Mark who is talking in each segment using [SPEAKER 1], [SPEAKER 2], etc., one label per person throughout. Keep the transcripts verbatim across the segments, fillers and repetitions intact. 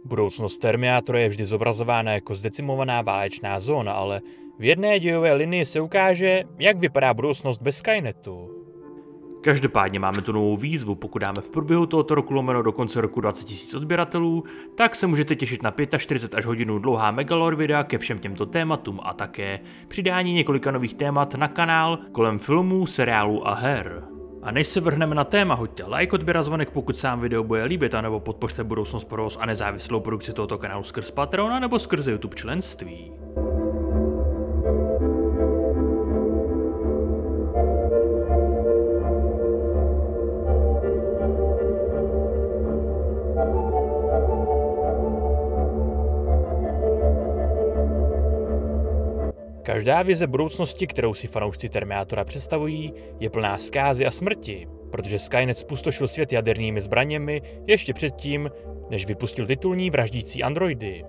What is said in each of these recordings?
[SPEAKER 1] Budoucnost Terminátora je vždy zobrazována jako zdecimovaná válečná zóna, ale v jedné dějové linii se ukáže, jak vypadá budoucnost bez Skynetu. Každopádně máme tu novou výzvu, pokud dáme v průběhu tohoto roku lomeno do konce roku dvacet tisíc odběratelů, tak se můžete těšit na čtyřicet pět až hodinu dlouhá megalore videa ke všem těmto tématům a také přidání několika nových témat na kanál kolem filmů, seriálů a her. A než se vrhneme na téma, hoďte like, odběr a zvonek, pokud se vám video bude líbit, anebo podpořte Budoucnost pro vás a nezávislou produkci tohoto kanálu skrz Patreon nebo skrze YouTube členství. Každá vize budoucnosti, kterou si fanoušci Terminátora představují, je plná zkázy a smrti, protože Skynet zpustošil svět jadernými zbraněmi ještě předtím, než vypustil titulní vraždící androidy.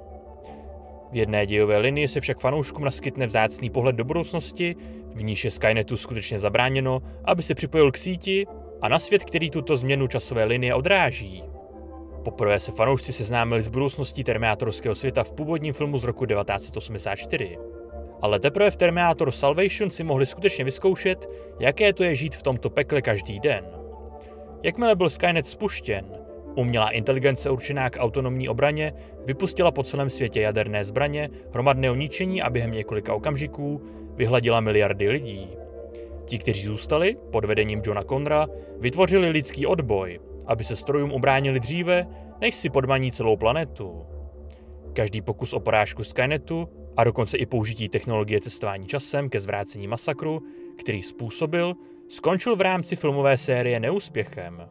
[SPEAKER 1] V jedné dějové linii se však fanouškům naskytne vzácný pohled do budoucnosti, v níž je Skynetu skutečně zabráněno, aby se připojil k síti a na svět, který tuto změnu časové linie odráží. Poprvé se fanoušci seznámili s budoucností terminátorského světa v původním filmu z roku devatenáct set osmdesát čtyři. Ale teprve v Terminator Salvation si mohli skutečně vyzkoušet, jaké to je žít v tomto pekle každý den. Jakmile byl Skynet spuštěn, umělá inteligence určená k autonomní obraně vypustila po celém světě jaderné zbraně hromadného ničení a během několika okamžiků vyhladila miliardy lidí. Ti, kteří zůstali, pod vedením Johna Connora, vytvořili lidský odboj, aby se strojům ubránili dříve, než si podmaní celou planetu. Každý pokus o porážku Skynetu a dokonce i použití technologie cestování časem ke zvrácení masakru, který způsobil, skončil v rámci filmové série neúspěchem.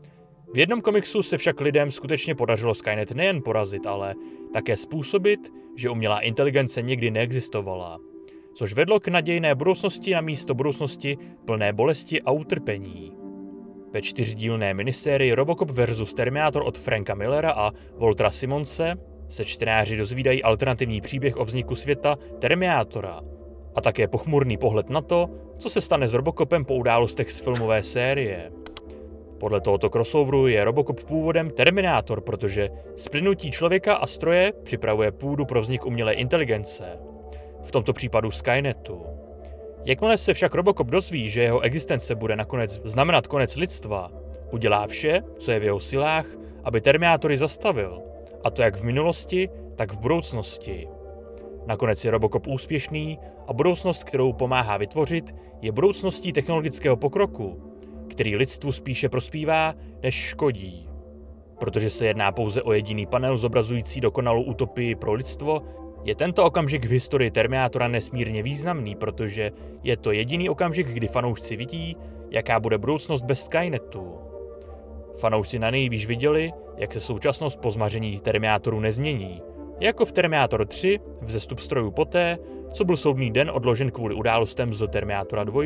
[SPEAKER 1] V jednom komiksu se však lidem skutečně podařilo Skynet nejen porazit, ale také způsobit, že umělá inteligence nikdy neexistovala, což vedlo k nadějné budoucnosti na místo budoucnosti plné bolesti a utrpení. Ve čtyřdílné minisérii Robocop versus. Terminator od Franka Millera a Waltera Simonse se čtenáři dozvídají alternativní příběh o vzniku světa Terminátora a také pochmurný pohled na to, co se stane s Robocopem po událostech z filmové série. Podle tohoto crossoveru je Robocop původem Terminátor, protože splynutí člověka a stroje připravuje půdu pro vznik umělé inteligence, v tomto případu Skynetu. Jakmile se však Robocop dozví, že jeho existence bude nakonec znamenat konec lidstva, udělá vše, co je v jeho silách, aby Terminátory zastavil, a to jak v minulosti, tak v budoucnosti. Nakonec je Robocop úspěšný a budoucnost, kterou pomáhá vytvořit, je budoucností technologického pokroku, který lidstvu spíše prospívá, než škodí. Protože se jedná pouze o jediný panel zobrazující dokonalou utopii pro lidstvo, je tento okamžik v historii Terminátora nesmírně významný, protože je to jediný okamžik, kdy fanoušci vidí, jaká bude budoucnost bez Skynetu. Fanoušci na nejvýš viděli, jak se současnost po zmaření Terminátoru nezmění, jako v Terminátor tři vzestup strojů poté, co byl soudný den odložen kvůli událostem z Terminátora dva.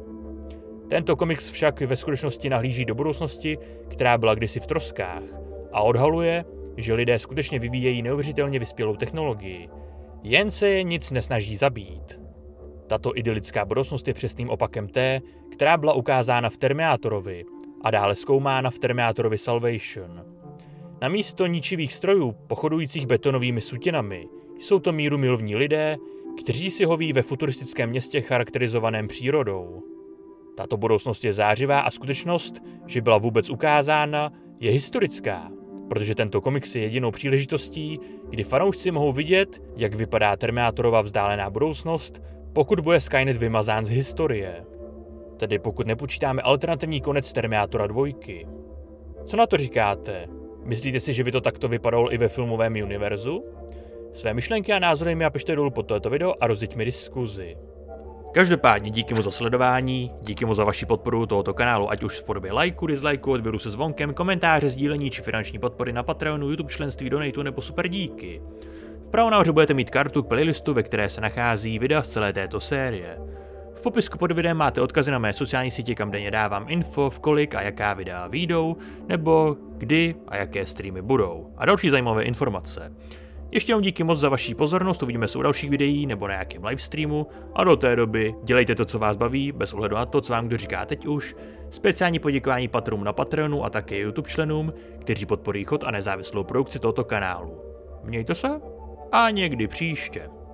[SPEAKER 1] Tento komiks však ve skutečnosti nahlíží do budoucnosti, která byla kdysi v troskách, a odhaluje, že lidé skutečně vyvíjejí neuvěřitelně vyspělou technologii, jen se je nic nesnaží zabít. Tato idylická budoucnost je přesným opakem té, která byla ukázána v Terminátorovi a dále zkoumána v Terminátorovi Salvation. Namísto ničivých strojů pochodujících betonovými sutinami jsou to mírumilovní lidé, kteří si hoví ve futuristickém městě charakterizovaném přírodou. Tato budoucnost je zářivá a skutečnost, že byla vůbec ukázána, je historická, protože tento komiks je jedinou příležitostí, kdy fanoušci mohou vidět, jak vypadá Terminátorova vzdálená budoucnost, pokud bude Skynet vymazán z historie. Tedy pokud nepočítáme alternativní konec Terminátora dva. Co na to říkáte? Myslíte si, že by to takto vypadalo i ve filmovém univerzu? Své myšlenky a názory mi napište dolů pod toto video a rozjeďme diskuzi. Každopádně díky moc za sledování, díky moc za vaši podporu tohoto kanálu, ať už v podobě lajku, dislajku, odběru se zvonkem, komentáře, sdílení či finanční podpory na Patreonu, YouTube členství, donatu nebo super díky. Vpravo nahoře budete mít kartu k playlistu, ve které se nachází videa z celé této série. V popisku pod videem máte odkazy na mé sociální sítě, kam denně dávám info, v kolik a jaká videa vyjdou, nebo kdy a jaké streamy budou, a další zajímavé informace. Ještě jednou díky moc za vaši pozornost, uvidíme se u dalších videí nebo na nějakém livestreamu a do té doby dělejte to, co vás baví, bez ohledu na to, co vám kdo říká teď už. Speciální poděkování patronům na Patreonu a také YouTube členům, kteří podporují chod a nezávislou produkci tohoto kanálu. Mějte se a někdy příště.